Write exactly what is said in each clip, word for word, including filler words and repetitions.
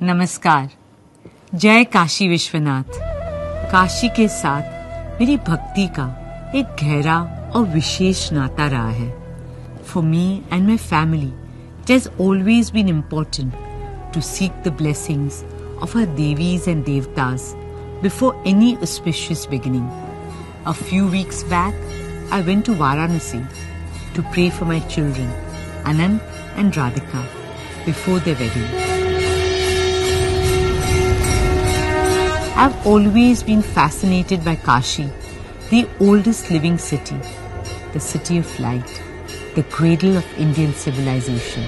नमस्कार। जय काशी विश्वनाथ। काशी के साथ मेरी भक्ति का एक गहरा और विशेष नाता रहा है। For me and my family, it has always been important to seek the blessings of our Devis and Devtas before any auspicious beginning. A few weeks back, I went to Varanasi to pray for my children, Anand and Radhika, before their wedding. I've always been fascinated by Kashi, the oldest living city, the city of light, the cradle of Indian civilization.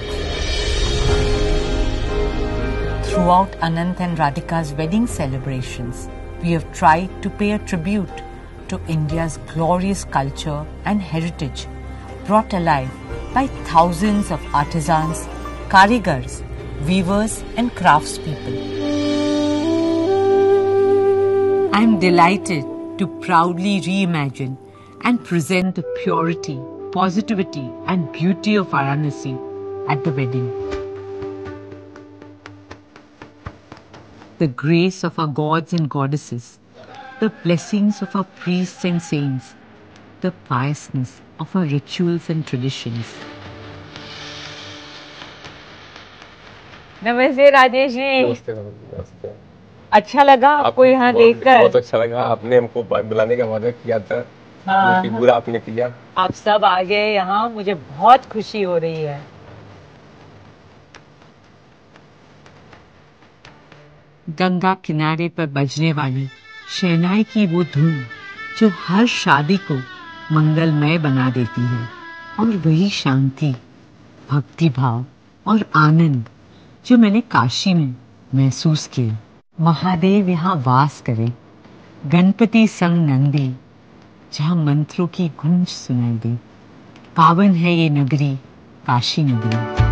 Throughout Anant and Radhika's wedding celebrations, we have tried to pay a tribute to India's glorious culture and heritage, brought alive by thousands of artisans, karigars, weavers and craftspeople. I am delighted to proudly reimagine and present the purity, positivity and beauty of Varanasi at the wedding. The grace of our gods and goddesses, the blessings of our priests and saints, the piousness of our rituals and traditions. नमस्ते राजेश जी। नमस्ते नमस्ते। अच्छा लगा आपको यहाँ देखकर? बहुत अच्छा लगा, आपने हमको बुलाने का वादा किया था। हाँ, जो कि पूरा आपने किया। आप सब आ गए यहाँ, मुझे बहुत खुशी हो रही है। गंगा किनारे पर बजने वाली शहनाई की वो धुन जो हर शादी को मंगलमय बना देती है, और वही शांति, भक्ति भाव और आनंद जो मैंने काशी में महसूस किया। महादेव यहाँ वास करे, गणपति संग नंदी, जहाँ मंत्रों की गूंज सुनाई दे। पावन है ये नगरी, काशी नगरी।